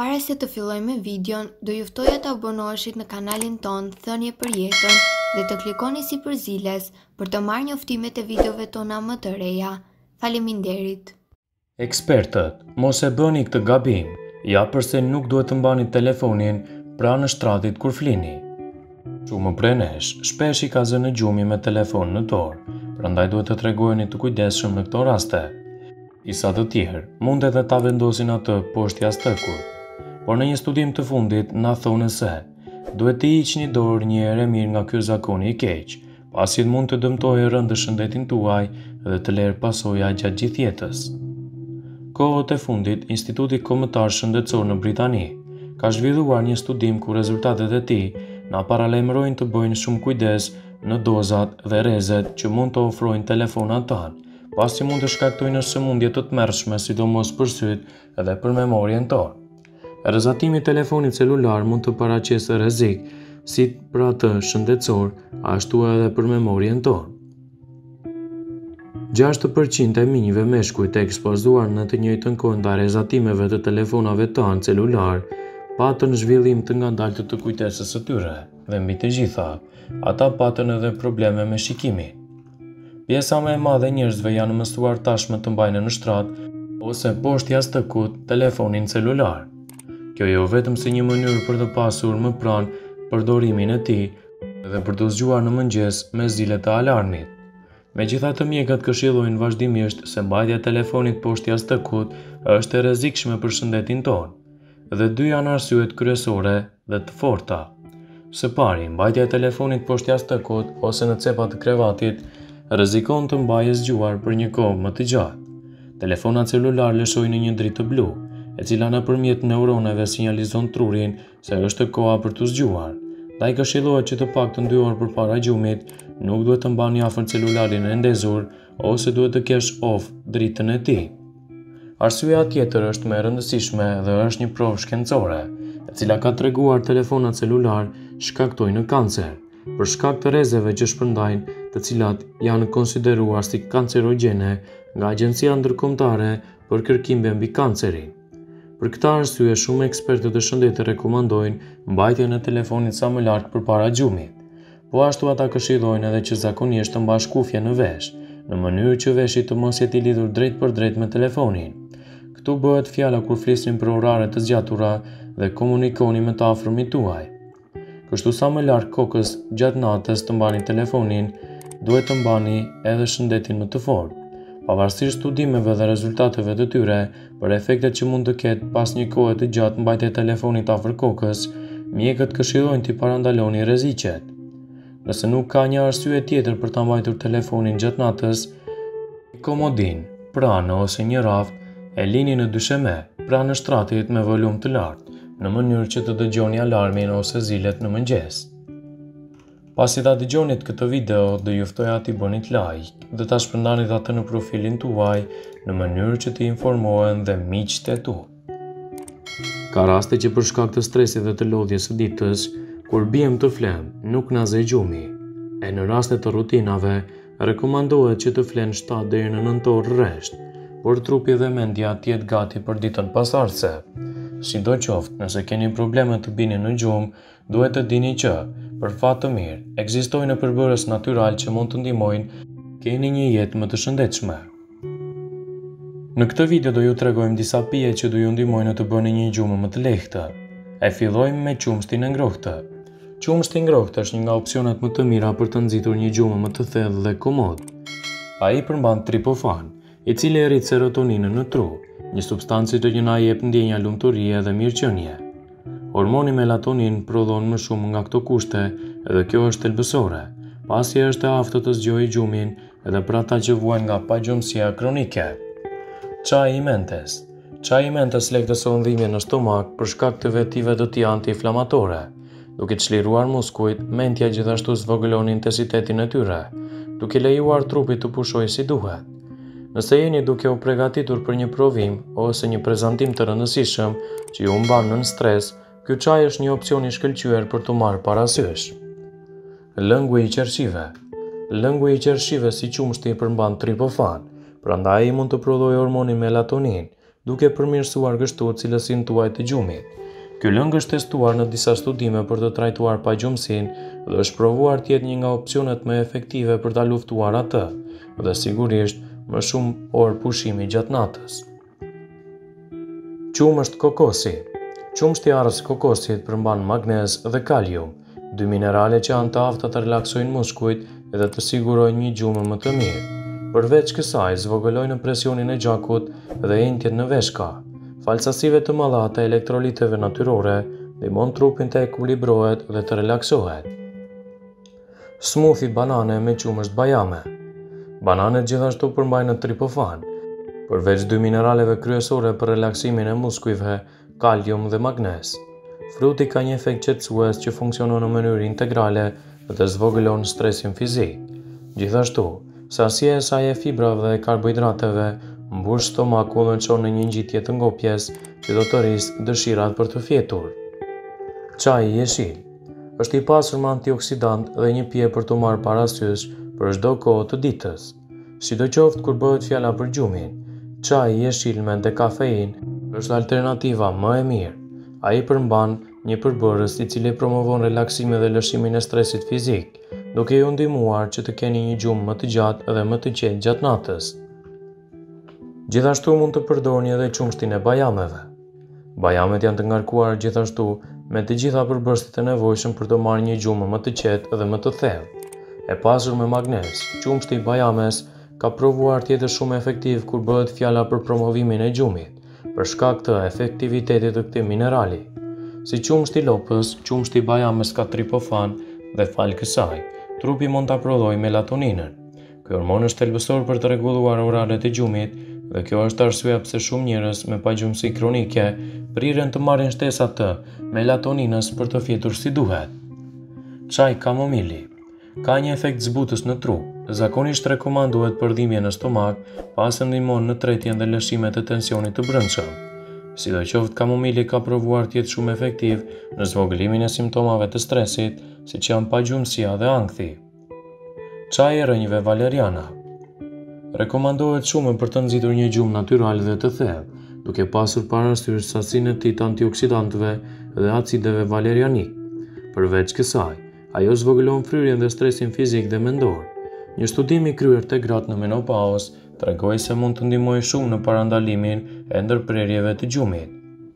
Para se të fillojmë me videon, do ju ftoja të abonoheshit në kanalin ton Thënie për Jetën dhe të klikoni si përziles për të marrë njoftimet e videove tona më të reja. Faleminderit. Ekspertët, mos e bëni këtë gabim, ja përse nuk duhet të mbani telefonin pranë shtratit kur flini. Shumë prej nesh shpesh i ka zënë gjumi me telefon në dorë, prandaj duhet të tregojeni të kujdesshëm në këto raste. Disa të tjerë mund edhe ta vendosin atë poshtë jastëkut, por në një studim të fundit na thonë se duhet të hiqni dorë një herë mirë nga ky zakoni i keq, pasi mund të dëmtojë rëndë shëndetin tuaj dhe të lërë pasoja gjatë gjithë jetës. Kohët e fundit, Instituti Kombëtar Shëndetësor në Britani ka zhvilluar një studim ku rezultatet e tij na paralajmërojnë të bëjnë shumë kujdes në dozat dhe rrezet që mund të ofrojnë telefonat tanë, pasi mund të shkaktojnë sëmundje të tmerrshme, sidomos për sytë dhe për memorien tonë. Rrezatimi i telefonit celular mund të paraqesë rrezik si për atë shëndetësor, ashtu edhe për memorien tonë. 6% e minjve meshkuj të ekspozuar në të njëjtën kohë ndaj rrezatimeve të telefonave tanë celular patën zhvillim të ngadaltë të kujtesës së tyre, dhe mbi të gjitha, ata patën edhe probleme me shikimin. Pjesa më e madhe e njerëzve janë mësuar tashmë të mbajnë në shtrat ose poshtë jastëkut telefonin celular. Kjo jo vetëm si një mënyrë për të pasur më pranë përdorimin e tij dhe për të zgjuar në mëngjes me zilet e alarmit. Megjithatë, mjekët këshillojnë vazhdimisht se mbajtja e telefonit poshtë jastëkut është e rrezikshme për shëndetin tonë, dhe dy janë arsyet kryesore dhe të forta. Së pari, mbajtja e telefonit poshtë jastëkut ose në cepat të krevatit rrezikon të mbajë zgjuar për një kohë më të gjatë. Telefonat celular lëshojnë një dritë blu, e cila nëpërmjet neuroneve sinjalizon trurin se është koha për të zgjuar. Ndaj këshillohet që të paktën 2 orë përpara gjumit nuk duhet të mbani afër celularin e ndezur ose duhet të kesh off dritën e tij. Arsyeja tjetër është më e rëndësishme dhe është një provë shkencore, e cila ka treguar telefonat celular shkaktojnë kancer, për shkak të rrezeve që shpërndajnë, të cilat janë konsideruar si kancerogjene nga Agjencia Ndërkombëtare për Kërkimbe mbi Kancerin. Për këtë arsye, shumë ekspertë të shëndetit rekomandojnë mbajtjen e telefonit sa më larg përpara gjumit. Po ashtu ata këshillojnë edhe që zakonisht të mbash kufje në vesh, në mënyrë që veshi të mos jetë i lidhur drejt për drejt me telefonin. Këtu bëhet fjala kur flisni për orare të zgjatura dhe komunikoni me të afërmit tuaj. Kështu sa më larg kokës gjatë natës të mbani telefonin, duhet të mbani edhe shëndetin më të fortë. Pavarësisht studimeve dhe rezultateve të tyre për efektet që mund të ketë pas një kohe të gjatë mbajtje e telefonit afër kokës, mjekët këshillojnë t'i parandaloni rreziqet. Nëse nuk ka një arsye tjetër për ta mbajtur telefonin gjatë natës, një komodin, pranë ose një raft e lini në dysheme pranë shtratit me volum të lartë, në mënyrë që të dëgjoni alarmin ose zilet në mëngjes. Pasi ta dëgjonit këtë video, do ju ftoja t'i bënit like dhe ta shpërndanit atë në profilin tuaj në mënyrë që t'i informohen dhe miqtë e tu. Ka raste që për shkak të stresit dhe të lodhjes së ditës, kur biem të flem, nuk na zë gjumi. E në raste të rutinave, rekomandohet që të flen 7 deri në 9 orë rresht, por trupi dhe mendja t'jetë gati për ditën pasardhëse. Sidoqoftë, nëse keni probleme të bini në gjumë, duhet të dini që, për fat të mirë, ekzistojnë përbërës natyral që mund të ndihmojnë keni një jetë më të shëndetshme. Në këtë video do ju tregojmë disa pije që do ju ndihmojnë të bëni një gjumë më të lehtë. E fillojmë me qumshtin e ngrohtë. Qumshti i ngrohtë është një nga opsionet më të mira për të nxitur një gjumë më të thellë dhe komod. Ai përmban triptofan, i cili rrit serotoninën në tru, një substancë që na jep ndjenja lumturie dhe mirëqenie. Hormoni melatonin prodhon më shumë nga këto kushte dhe kjo është thelbësore, pasi është e aftë të zgjojë gjumin edhe për ata që vuajnë nga pagjumësia kronike. Çaji i mentes. Çaji i mentes lehtëson dhimbjen në stomak për shkak të vetive të tij antiinflamatore. Duke çliruar muskujt, mendja gjithashtu zvogëlon intensitetin e tyre, duke lejuar trupit të pushojë si duhet. Nëse jeni duke u përgatitur për një provim ose një prezantim të rëndësishëm që ju mban nën stres, ky çaj është një opsion i shkëlqyer për të marrë parasysh. Lëngu i qershive. Lëngu i qershive si qumshti përmban triptofan, prandaj mund të prodhojë hormonin melatonin, duke përmirësuar kështu cilësinë tuaj të gjumit. Ky lëng është testuar në disa studime për të trajtuar pagjumësinë dhe është provuar të jetë një nga opsionet më efektive për ta luftuar atë, dhe sigurisht më shumë orë pushimi gjatë natës. Qumësht kokosi. Qumështi i arrës së kokosit përmban magnez dhe kalium, dy minerale që janë të afta të relaksojnë muskujt edhe të sigurojnë një gjumë më të mirë. Përveç kësaj, zvogëlojnë presionin e gjakut dhe entjet në veshka. Falsasive të mëdha të elektroliteve natyrore ndihmon trupin të ekuilibrohet dhe të relaksohet. Smoothie banane me qumësht bajame. Bananet gjithashtu përmbajnë triptofan, përveç dy mineraleve kryesore për relaksimin e muskujve, kalium dhe magnez. Fruti ka një efekt qetësues që funksionon në mënyrë integrale dhe zvogëlon stresin fizik. Gjithashtu, sasia e saj e fibrave dhe karbohidrateve mbush stomakun dhe çon në një ngjitje të ngopjes që do të rrisë dëshirat për të fjetur. Çaji i jeshil është i pasur me antioksidant dhe një pije për të marrë parasysh për çdo kohë të ditës. Sidoqoftë kur bëhet fjala për gjumin, çaji i jeshil me dekafein është alternativa më e mirë. Ai përmban një përbërës i cili promovon relaksimin dhe lëshimin e stresit fizik, duke ju ndihmuar që të keni një gjumë më të gjatë dhe më të qetë gjatë natës. Gjithashtu mund të përdorni edhe qumshtin e bajameve. Bajamet janë të ngarkuar gjithashtu me të gjitha përbërësit e nevojshëm për të marrë një gjumë më të qetë dhe më të thellë. E pasur me magnez, qumshti i bajames ka provuar të jetë shumë efektiv kur bëhet fjala për promovimin e gjumit, për shkak të efektivitetit të këtij minerali. Si qumshti i lopës, qumshti i bajames ka triptofan dhe fal kësaj, trupi mund ta prodhojë melatoninën. Ky hormon është thelbësor për të rregulluar oraret e gjumit dhe kjo është arsyeja pse shumë njerëz me pagjumësi kronike prirën të marrin shtesa të melatoninës për të fjetur si duhet. Çaj kamomili ka një efekt zbutës në trup. Zakonisht rekomandohet për dhimbje në stomak, pasi ndihmon në tretjen dhe lëshimet e tensionit të brendshëm. Sidoqoftë, kamomili ka provuar të jetë shumë efektiv në zvogëlimin e simptomave të stresit, siç janë pagjumësia dhe ankthi. Çaji i rrënjve valeriana rekomandohet shumë për të nxitur një gjumë natyral dhe të thellë, duke pasur parasysh sasinë e tij të antioksidantëve dhe acideve valerianik. Përveç kësaj, ajo zvogëlon fryrjen dhe stresin fizik dhe mendor. Një studim i kryer te gratë në menopauzë tregoi se mund të ndihmojë shumë në parandalimin e ndërprerjeve të gjumit.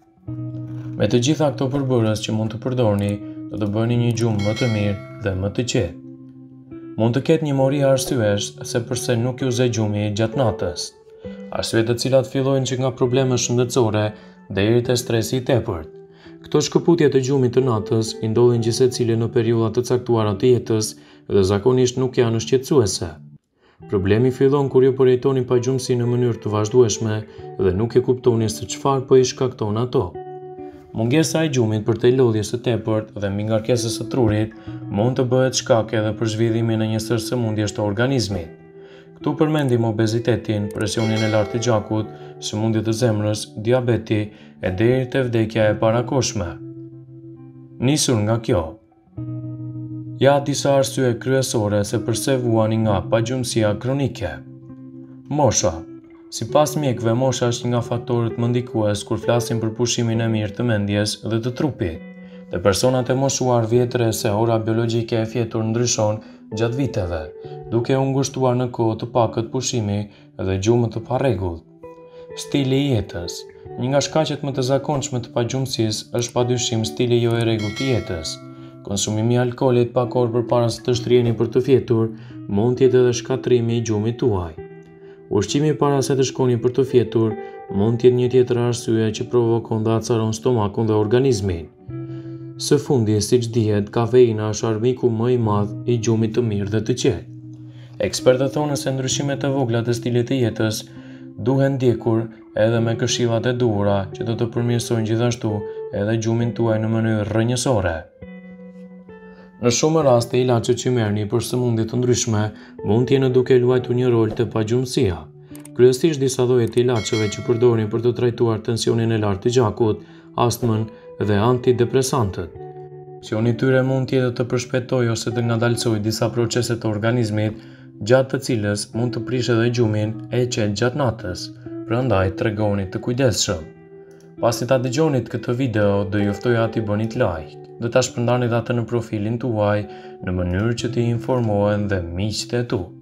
Me të gjitha këto përbërës që mund të përdorni, do të bëni një gjumë më të mirë dhe më të qetë. Mund të ketë një mori arsyesh se pse nuk ju zë gjumi gjatë natës. Arsye të cilat fillojnë që nga probleme shëndetësore deri te stresi i tepërt. Këto shkëputje të gjumit të natës i ndodhin gjithsecili në periudha të caktuara të jetës dhe zakonisht nuk janë shqetësuese. Problemi fillon kur ju përjetoni pagjumësi në mënyrë të vazhdueshme dhe nuk e kuptoni se çfarë po i shkakton ato. Mungesa e gjumit për të lodhjes së tepërt dhe mbi ngarkesës së trurit mund të bëhet shkak edhe për zhvillimin e një sër sëmundjesh të organizmit. Këtu përmendim obezitetin, presionin e lartë të gjakut, sëmundje të zemrës, diabeti e deri te vdekja e parakohshme. Nisur nga kjo, ja disa arsye kryesore se pse vuani nga pagjumësia kronike. Mosha. Sipas mjekëve, mosha është një nga faktorët më ndikues kur flasim për pushimin e mirë të mendjes dhe të trupit. Te personat e moshuar vjetre se ora biologjike e fjetur ndryshon gjatë viteve, duke u ngushtuar në kohë të pakët pushimi dhe gjumë të parregullt. Stili i jetës. Një nga shkaqet më të zakonshme të pagjumësisë është padyshim stili jo i rregullt i jetës. Konsumimi i alkoolit pak orë përpara se të shtriheni për të fjetur mund të jetë edhe shkatrimi i gjumit tuaj. Ushqimi para se të shkoni për të fjetur mund të jetë një tjetër arsye që provokon dhe acaron stomakun dhe organizmin. Së fundi, siç dihet, kafeina është armiku më i madh i gjumit të mirë dhe të qetë. Ekspertët thonë se ndryshimet e vogla të stilit të jetës duhen ndjekur edhe me këshillat e duhura që do të përmirësojnë gjithashtu edhe gjumin tuaj në mënyrë rrënjësore. Në shumë raste, ilaçet që merrni për sëmundje të ndryshme mund të jenë duke luajtur një rol te pagjumësia. Kryesisht disa lloje të ilaçeve që përdorni për të trajtuar tensionin e lartë të gjakut, astmën dhe antidepresantët. Aksioni i tyre mund të jetë të përshpejtojë ose të ngadalësojë disa procese të organizmit, gjatë të cilës mund të prishë edhe gjumin e qetë gjatë natës. prandaj tregoni të kujdesshëm. Pasi ta dëgjonit këtë video, do ju ftoja t'i bënit like dhe ta shpërndanit atë në profilin tuaj në mënyrë që t'i informohen dhe miqtë e tu.